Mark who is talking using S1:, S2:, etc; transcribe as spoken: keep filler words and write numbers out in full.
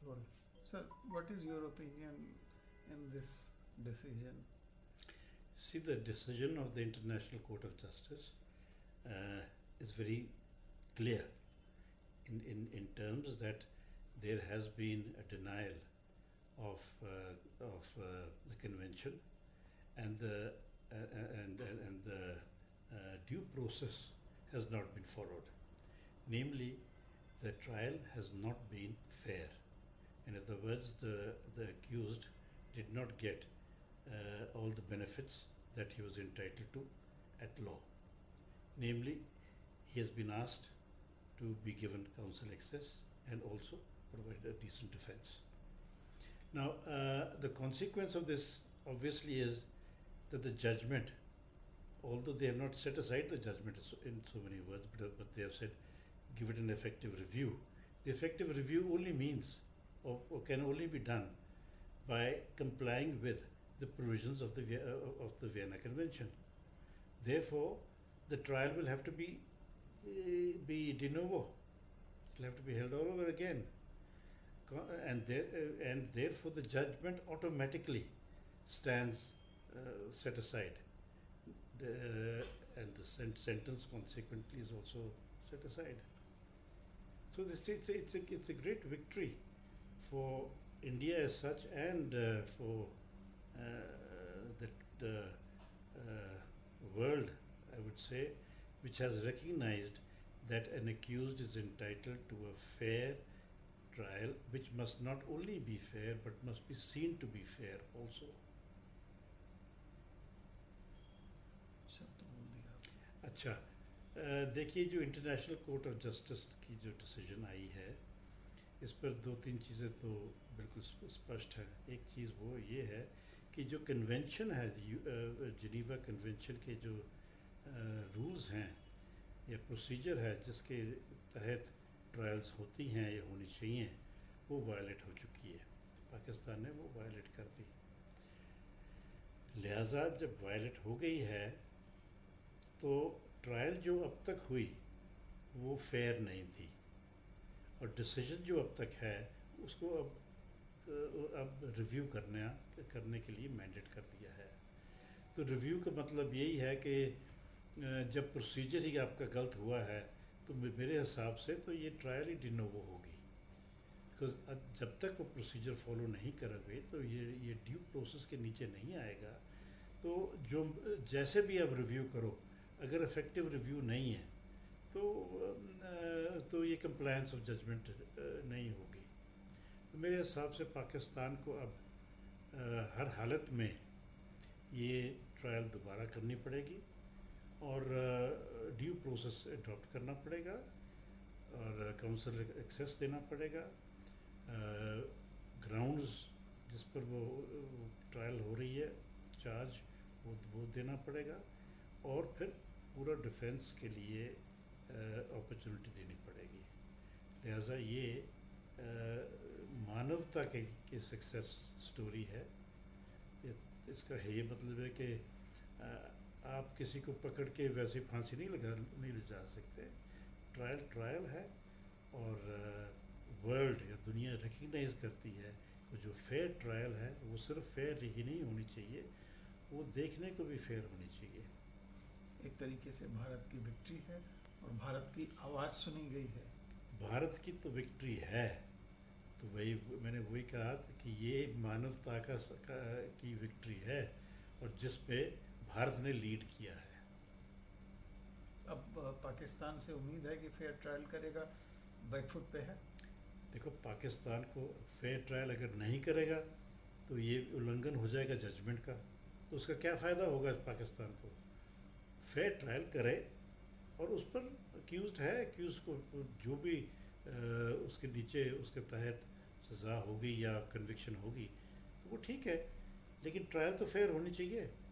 S1: role. Sir, what is your opinion in this decision?
S2: See, the decision of the International Court of Justice uh, is very clear in, in, in terms that there has been a denial of uh, of uh, the convention, and the uh, and, and and the uh, due process has not been followed. Namely, the trial has not been fair. In other words, the the accused did not get uh, all the benefits that he was entitled to at law. Namely, he has been asked to be given counsel access and also provide a decent defense. Now, uh, the consequence of this obviously is that the judgment, although they have not set aside the judgment in so many words, but, but they have said give it an effective review. The effective review only means or, or can only be done by complying with the provisions of the uh, of the Vienna Convention. Therefore, the trial will have to be uh, be de novo. It will have to be held all over again, and there, uh, and therefore the judgment automatically stands uh, set aside, the, uh, and the sent sentence consequently is also set aside. So this it's a, it's a, it's a great victory for India as such, and uh, for uh, the, the uh, world, I would say, which has recognized that an accused is entitled to a fair trial, which must not only be fair but must be seen to be fair also. अच्छा, देखिए, जो international court of justice की जो decision I है, इस पर दो तीन चीज़ें तो बिल्कुल स्पष्ट है. एक चीज़ वो ये है कि जो कन्वेंशन है, जिनीवा कन्वेंशन के जो रूल्स हैं या प्रोसीजर है जिसके तहत ट्रायल्स होती हैं या होनी चाहिए, वो वायलेट हो चुकी है. पाकिस्तान ने वो वायलेट कर दी. लिहाजा जब वायलेट हो गई है तो ट्रायल जो अब तक हुई वो फेयर नहीं थी, और डिसीजन जो अब तक है उसको अब अब रिव्यू करने करने के लिए मैंडेट कर दिया है. तो रिव्यू का मतलब यही है कि जब प्रोसीजर ही आपका गलत हुआ है तो मेरे हिसाब से तो ये ट्रायल ही डिनोवो होगी, बिकॉज जब तक वो प्रोसीजर फॉलो नहीं करोगे तो ये ये ड्यू प्रोसेस के नीचे नहीं आएगा. तो जो जैसे भी आप रिव्यू करो, अगर इफेक्टिव रिव्यू नहीं है तो तो ये कंप्लायंस ऑफ जजमेंट नहीं होगी. तो मेरे हिसाब से पाकिस्तान को अब हर हालत में ये ट्रायल दोबारा करनी पड़ेगी और ड्यू प्रोसेस अडॉप्ट करना पड़ेगा और काउंसिल एक्सेस देना पड़ेगा. ग्राउंड्स जिस पर वो ट्रायल हो रही है, चार्ज वो वो देना पड़ेगा, और फिर पूरा डिफेंस के लिए अपॉर्चुनिटी देनी पड़ेगी. लिहाजा ये आ, मानवता के, के सक्सेस स्टोरी है. ये, इसका है ये मतलब है कि आ, आप किसी को पकड़ के वैसे फांसी नहीं लगा नहीं ले जा सकते. ट्रायल ट्रायल है, और वर्ल्ड या दुनिया रिकग्नाइज करती है कि जो फेयर ट्रायल है वो सिर्फ फेयर ही नहीं होनी चाहिए, वो देखने को भी फेयर होनी चाहिए.
S1: एक तरीके से भारत की विक्ट्री है और भारत की आवाज़ सुनी गई है.
S2: भारत की तो विक्ट्री है. तो वही मैंने वही कहा था कि ये मानवता का, का की विक्ट्री है, और जिस पे भारत ने लीड किया है.
S1: अब पाकिस्तान से उम्मीद है कि फेयर ट्रायल करेगा, बैकफुट पे है.
S2: देखो, पाकिस्तान को फेयर ट्रायल अगर नहीं करेगा तो ये उल्लंघन हो जाएगा जजमेंट का. तो उसका क्या फ़ायदा होगा पाकिस्तान को? फेयर ट्रायल करे, और उस पर अक्यूज़ड है, अक्यूज़ को जो भी आ, उसके नीचे उसके तहत सज़ा होगी या कन्विक्शन होगी तो वो ठीक है, लेकिन ट्रायल तो फेयर होनी चाहिए.